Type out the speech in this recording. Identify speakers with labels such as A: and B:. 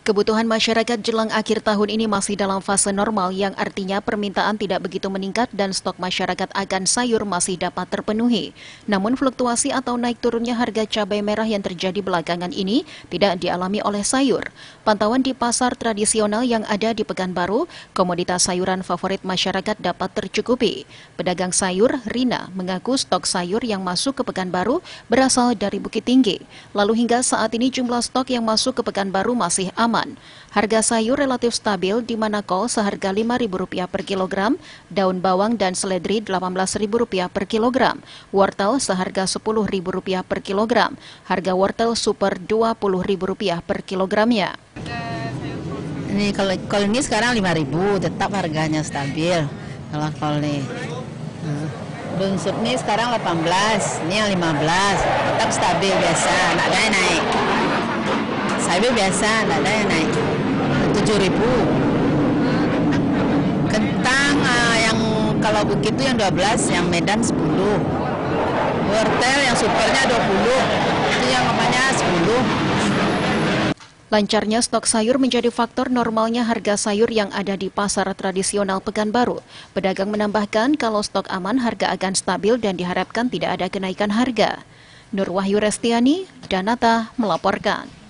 A: Kebutuhan masyarakat jelang akhir tahun ini masih dalam fase normal yang artinya permintaan tidak begitu meningkat dan stok masyarakat akan sayur masih dapat terpenuhi. Namun fluktuasi atau naik turunnya harga cabai merah yang terjadi belakangan ini tidak dialami oleh sayur. Pantauan di pasar tradisional yang ada di Pekanbaru, komoditas sayuran favorit masyarakat dapat tercukupi. Pedagang sayur, Rina, mengaku stok sayur yang masuk ke Pekanbaru berasal dari Bukit Tinggi. Lalu hingga saat ini jumlah stok yang masuk ke Pekanbaru masih aman. Harga sayur relatif stabil di mana kol seharga Rp5.000 per kilogram, daun bawang dan seledri Rp18.000 per kilogram, wortel seharga Rp10.000 per kilogram, harga wortel super Rp20.000 per kilogramnya.
B: Ini kalau ini sekarang 5.000, tetap harganya stabil. Kalau ini dunsut ini sekarang 18, ini yang 15, tetap stabil biasa, nggak ada yang naik. Cabai biasa, nggak ada yang naik. 7.000. Kentang yang kalau Bukit itu yang 12, yang Medan 10. Wortel yang supernya 20, itu yang namanya 10.
A: Lancarnya stok sayur menjadi faktor normalnya harga sayur yang ada di pasar tradisional Pekanbaru. Pedagang menambahkan kalau stok aman harga akan stabil dan diharapkan tidak ada kenaikan harga. Nur Wahyu Restiani, Danata melaporkan.